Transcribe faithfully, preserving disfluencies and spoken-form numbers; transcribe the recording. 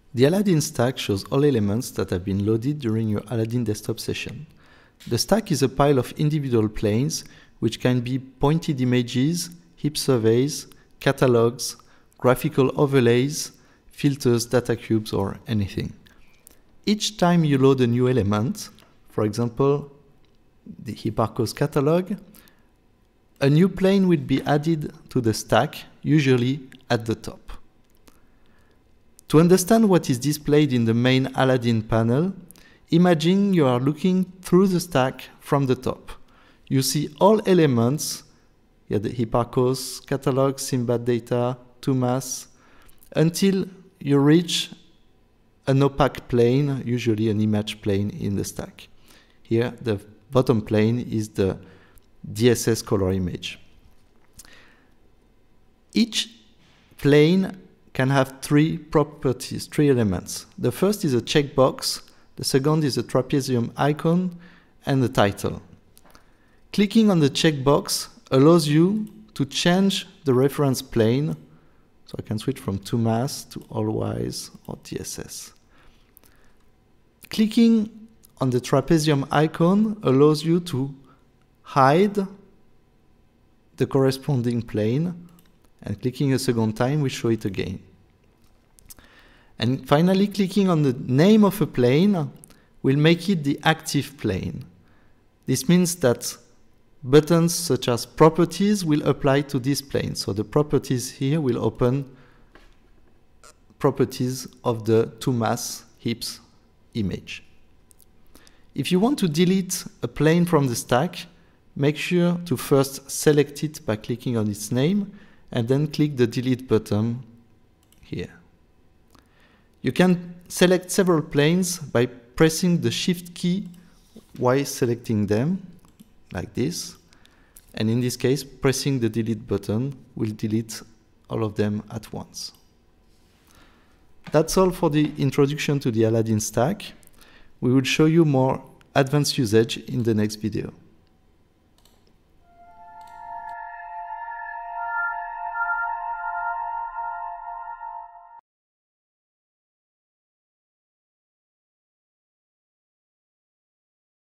The Aladin stack shows all elements that have been loaded during your Aladin Desktop session. The stack is a pile of individual planes, which can be pointed images, HiPS surveys, catalogues, graphical overlays, filters, data cubes, or anything. Each time you load a new element, for example, the HiPS catalog, a new plane will be added to the stack, usually at the top. To understand what is displayed in the main Aladin panel, imagine you are looking through the stack from the top. You see all elements, yeah, the HiPS catalog, Simbad data, two mass, until you reach an opaque plane, usually an image plane in the stack. Here, the bottom plane is the D S S color image. Each plane can have three properties, three elements. The first is a checkbox, the second is a trapezium icon, and the title. Clicking on the checkbox allows you to change the reference plane, so I can switch from two mass to all-wise or D S S. Clicking on the trapezium icon allows you to hide the corresponding plane, and clicking a second time will show it again. And finally, clicking on the name of a plane will make it the active plane. This means that buttons such as properties will apply to this plane. So the properties here will open properties of the two mass HiPS image. If you want to delete a plane from the stack, make sure to first select it by clicking on its name and then click the delete button here. You can select several planes by pressing the shift key while selecting them, like this. And in this case, pressing the delete button will delete all of them at once. That's all for the introduction to the Aladin stack. We will show you more advanced usage in the next video.